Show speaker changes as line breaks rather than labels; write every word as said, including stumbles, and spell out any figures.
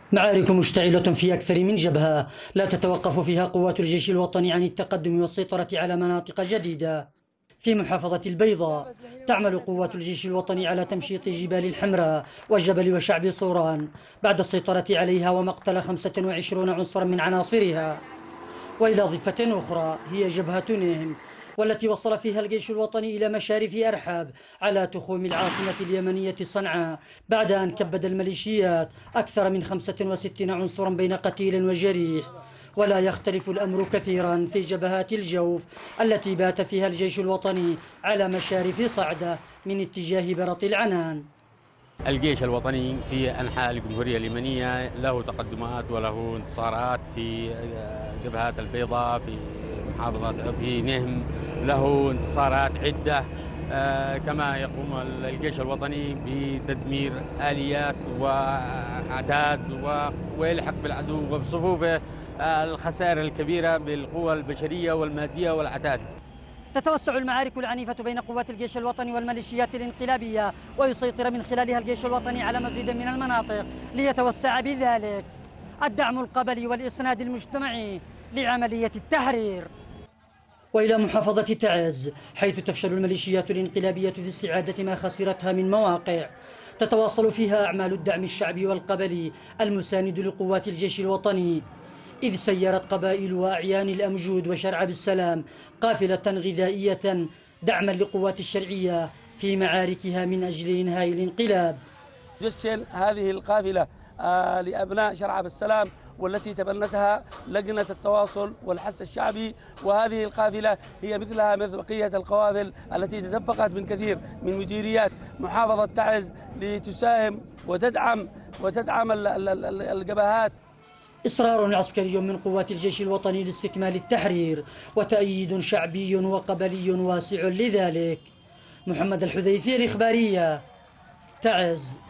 معارك مشتعلة في أكثر من جبهة لا تتوقف فيها قوات الجيش الوطني عن التقدم والسيطرة على مناطق جديدة. في محافظة البيضاء تعمل قوات الجيش الوطني على تمشيط جبال الحمراء والجبل وشعب صوران بعد السيطرة عليها ومقتل خمسة وعشرين عنصرا من عناصرها. وإلى ضفة أخرى هي جبهة نهم، والتي وصل فيها الجيش الوطني إلى مشارف أرحاب على تخوم العاصمة اليمنية صنعاء بعد أن كبد الميليشيات أكثر من خمسة وستين عنصرا بين قتيل وجريح. ولا يختلف الأمر كثيرا في جبهات الجوف التي بات فيها الجيش الوطني على مشارف صعدة من اتجاه برط العنان.
الجيش الوطني في أنحاء الجمهورية اليمنية له تقدمات وله انتصارات في جبهات البيضاء، في محافظة في نهم له انتصارات عدة. كما يقوم الجيش الوطني بتدمير آليات وأعداد ويلحق بالعدو وبصفوفه الخسائر الكبيرة بالقوى البشرية والمادية والعتاد.
تتوسع المعارك العنيفة بين قوات الجيش الوطني والميليشيات الانقلابية، ويسيطر من خلالها الجيش الوطني على مزيد من المناطق ليتوسع بذلك الدعم القبلي والإسناد المجتمعي لعملية التحرير. وإلى محافظة تعز، حيث تفشل الميليشيات الانقلابية في استعادة ما خسرتها من مواقع، تتواصل فيها أعمال الدعم الشعبي والقبلي المساند لقوات الجيش الوطني، إذ سيرت قبائل وأعيان الأمجود وشرع بالسلام قافلة غذائية دعما لقوات الشرعية في معاركها من أجل إنهاء الانقلاب.
جشن هذه القافلة آه لأبناء شرع بالسلام، والتي تبنتها لجنة التواصل والحث الشعبي، وهذه القافلة هي مثلها مثل بقية القوافل التي تدفقت من كثير من مديريات محافظة تعز لتساهم وتدعم وتدعم الجبهات.
إصرار عسكري من قوات الجيش الوطني لاستكمال التحرير، وتأييد شعبي وقبلي واسع لذلك. محمد الحذيفي، الإخبارية، تعز.